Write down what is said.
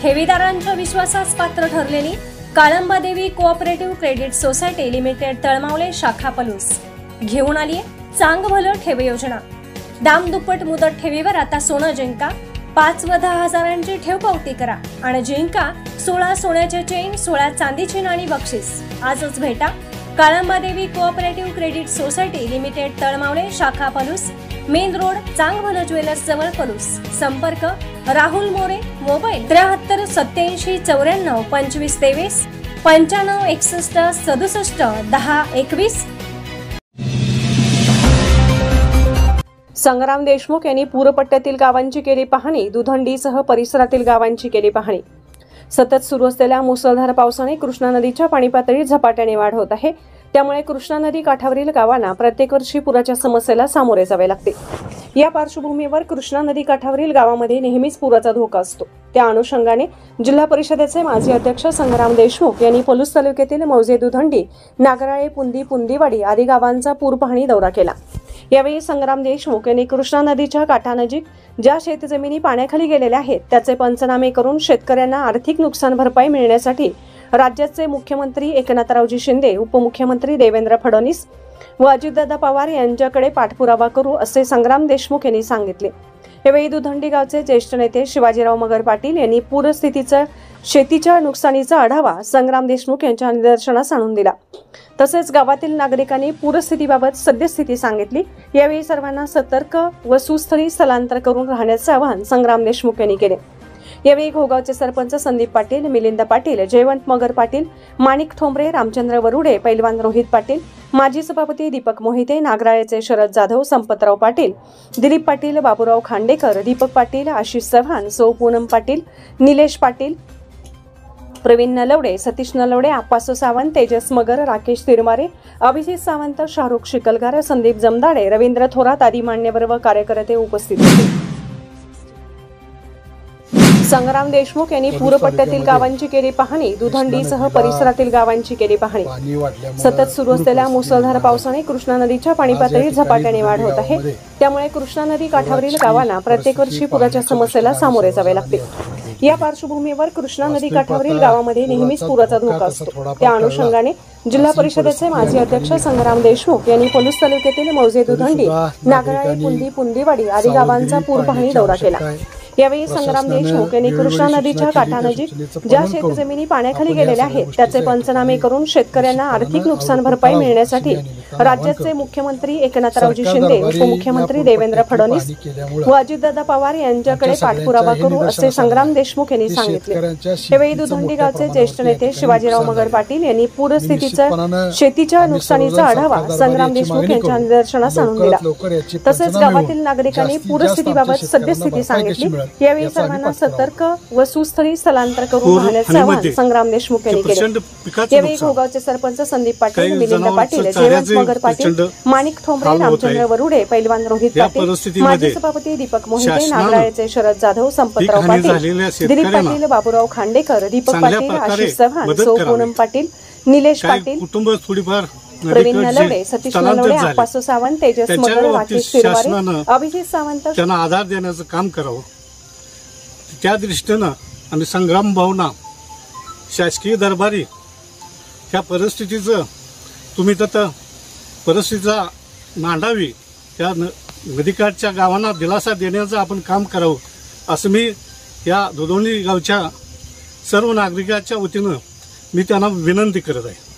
ठेवीदारांच्या विश्वासास पात्र ठरलेली Kalamba Devi cooperative credit society limited Talmavale शाखा पलूस घेऊन आली चांग भलं ठेव योजना। दाम दुप्पट मुदत ठेवीवर आता सोनं जिंका, 5 व 10 हजारांची ठेव पावती करा आणि जिंका 16 सोन्याचे चेन, 16 चांदीची नाणी बक्षीस। आजच भेटा Kalamba Devi cooperative credit society limited Talmavale शाखा पलूस, मेन रोड, चांग भलं ज्वेलर्स जवळ पलूस। संपर्क राहुल मोरे, मोबाईल 73 87 94 25 23 95 61 67 10 21। संग्राम देशमुख यांनी पूरपट्ट्यातील गावांची केली पाहणी, दुधंडीसह परिसरातील गावांची केली पाहणी। सतत सुरू असलेल्या मुसळधार पावसाने कृष्णा नदीच्या पाणी पातळीत झपाट्याने वाढ होत आहे। त्यामुळे कृष्णा नदी काठावरील गावांना प्रत्येक वर्षी पुराच्या समस्येला सामोरे जावे लागते। या पार्श्वभूमीवर कृष्णा नदी काठावरील गावांमध्ये नेहमीच पुराचा धोका असतो। त्या अनुषंगाने जिल्हा परिषदेचे माजी अध्यक्ष संग्राम देशमुख यांनी पलूस तालुक्यातील मौजे, दुधंडी, नागराळे, पुंदी, पुंदीवाडी आदी गावांचा पूर पाहणी दौरा केला। यावेळी संग्राम देशमुख यांनी कृष्णा नदीच्या काठानजीक ज्या शेतजमिनी पाण्याखाली गेलेल्या आहेत त्याचे पंचनामे करून शेतकऱ्यांना आर्थिक नुकसान भरपाई मिळण्यासाठी राज्याचे मुख्यमंत्री एकनाथरावजी शिंदे, उपमुख्यमंत्री देवेंद्र फडणवीस व अजितदादा पवार यांच्याकडे पाठपुरावा करू असे संग्राम देशमुख यांनी सांगितले। यावेळी दुधंडी गावचे ज्येष्ठ नेते शिवाजीराव मगर पाटील यांनी पूरस्थितीचा शेतीच्या नुकसानीचा आढावा संग्राम देशमुख यांच्या निदर्शनास आणून दिला। तसेच गावातील नागरिकांनी पूरस्थितीबाबत सद्यस्थिती सांगितली। यावेळी सर्वांना सतर्क व सुस्थळी स्थलांतर करून राहण्याचे आवाहन संग्राम देशमुख यांनी केले। यावेळी घोगावचे सरपंच संदीप पाटील, मिलिंद पाटील, जयवंत मगर पाटील, माणिक ठोंबरे, रामचंद्र वरुडे, पैलवान रोहित पाटील, माजी सभापती दीपक मोहिते, नागराळेचे शरद जाधव, संपतराव पाटील, दिलीप पाटील, बाबूराव खांडेकर, दीपक पाटील, आशिष चव्हाण, सौ पूनम पाटील, निलेश पाटील, प्रवीण नलवडे, सतीश नलवडे, आप्पासो सावंत, तेजस मगर, राकेश तिरमारे, अभिजित सावंत, शाहरुख शिकलगार, संदीप जमदाडे, रवींद्र थोरात आदी मान्यवर व कार्यकर्ते उपस्थित होते। संग्राम देशमुख यांनी पूरपट्ट्यातील गावांची केली पाहणी, दुधंडीसह परिसरातील गावांची केली पाहणी। सतत सुरू असलेल्या मुसळधार पावसाने कृष्णा नदीच्या पाणी पातळीत झपाट्याने वाढ होत आहे। त्यामुळे कृष्णा नदी काठावरील गावांना प्रत्येक वर्षी पुराच्या समस्येला सामोरे जावे लागते। या पार्श्वभूमीवर कृष्णा नदी काठावरील गावांमध्ये नेहमीच पुराचा धोका असतो। त्या अनुषंगाने जिल्हा परिषदेचे माजी अध्यक्ष संग्राम देशमुख यांनी पलूस तालुक्यातील मौजे, दुधंडी, नागराळे, पुंदी, पुंदीवाडी आदी गावांचा पूर पाहणी दौरा केला। यावेळी संग्राम देशमुख यांनी कृष्णा नदीच्या काठानजीक ज्या शेतजमिनी पाण्याखाली गेलेल्या आहेत त्याचे पंचनामे करून शेतकऱ्यांना आर्थिक नुकसान भरपाई मिळण्यासाठी राज्याचे मुख्यमंत्री एकनाथरावजी शिंदे, उपमुख्यमंत्री देवेंद्र फडणवीस व अजितदादा पवार यांच्याकडे पाठपुरावा करू असे संग्राम देशमुख यांनी सांगितले। यावेळी दुधंडी गावचे ज्येष्ठ नेते शिवाजीराव मगर पाटील यांनी पूरस्थितीचा शेतीच्या नुकसानीचा आढावा संग्राम देशमुख यांच्या निदर्शनास आणून दिला। तसेच गावातील नागरिकांनी पूरस्थितीबाबत सद्यस्थिती सांगितली। यावेळी सर्वांना सतर्क व सुस्थळी स्थलांतर करून राहण्याचे आवाहन संग्राम देशमुख यांनी केले। यावेळी घोगावचे सरपंच संदीप पाटील, मिलिंद पाटील, जयवंत मगर पाटील, माणिक ठोंबरे, रामचंद्र वरुडे, पैलवान रोहित पाटील, माजी सभापती दीपक मोहिते, नागराळेचे शरद जाधव, संपतराव पाटील, दिलीप पाटील, बाबूराव खांडेकर, दीपक पाटील, आशिष चव्हाण, सौ पूनम पाटील, निलेश पाटील, प्रवीण नलवडे, सतीश नलवडे, आप्पासो सावंत, तेजस मगर, राकेश तिरमारे, अभिजित सावंत त्यांना आधार देण्याचं काम करावं। त्या दृष्टीनं आम्ही संग्राम भावना शासकीय दरबारी ह्या परिस्थितीचं तुम्ही तर परिस्थितीचा मांडावी, त्या नदीकाठच्या गावांना दिलासा देण्याचं आपण काम करावं असं मी या दुधंडी गावच्या सर्व नागरिकांच्या वतीनं मी त्यांना विनंती करत आहे।